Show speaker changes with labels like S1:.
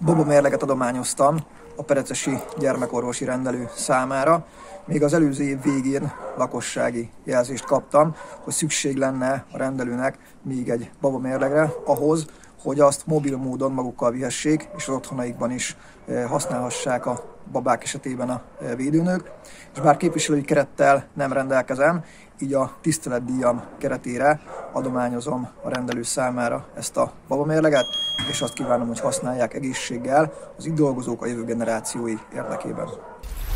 S1: babamérleget adományoztam a perecesi gyermekorvosi rendelő számára. Még az előző év végén lakossági jelzést kaptam, hogy szükség lenne a rendelőnek még egy babamérlegre ahhoz, hogy azt mobil módon magukkal vihessék, és az otthonaikban is használhassák a babák esetében a védőnők. És bár képviselői kerettel nem rendelkezem, így a tiszteletdíjam keretére adományozom a rendelő számára ezt a babamérleget, és azt kívánom, hogy használják egészséggel az itt dolgozók a jövő generációi érdekében.